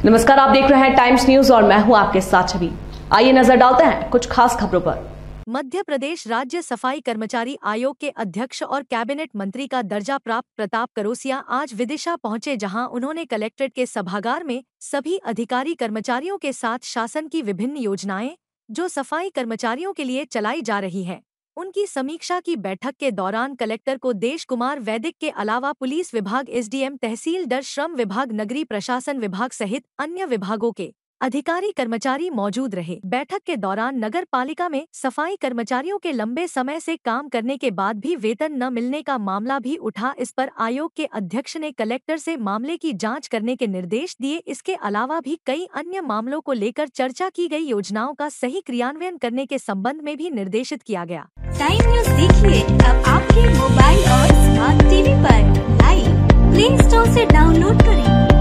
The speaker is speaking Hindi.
नमस्कार, आप देख रहे हैं टाइम्स न्यूज और मैं हूं आपके साथ छवि। आइए नजर डालते हैं कुछ खास खबरों पर। मध्य प्रदेश राज्य सफाई कर्मचारी आयोग के अध्यक्ष और कैबिनेट मंत्री का दर्जा प्राप्त प्रताप करोसिया आज विदिशा पहुंचे, जहां उन्होंने कलेक्ट्रेट के सभागार में सभी अधिकारी कर्मचारियों के साथ शासन की विभिन्न योजनाएं जो सफाई कर्मचारियों के लिए चलाई जा रही हैं, उनकी समीक्षा की। बैठक के दौरान कलेक्टर को देश कुमार वैदिक के अलावा पुलिस विभाग, एसडीएम, तहसीलदार, श्रम विभाग, नगरीय प्रशासन विभाग सहित अन्य विभागों के अधिकारी कर्मचारी मौजूद रहे। बैठक के दौरान नगर पालिका में सफाई कर्मचारियों के लंबे समय से काम करने के बाद भी वेतन न मिलने का मामला भी उठा। इस पर आयोग के अध्यक्ष ने कलेक्टर से मामले की जांच करने के निर्देश दिए। इसके अलावा भी कई अन्य मामलों को लेकर चर्चा की गई। योजनाओं का सही क्रियान्वयन करने के संबंध में भी निर्देशित किया गया। टाइम न्यूज देखिए अब आपके मोबाइल और स्मार्ट टीवी पर। लाइव प्ले स्टोर से डाउनलोड करें।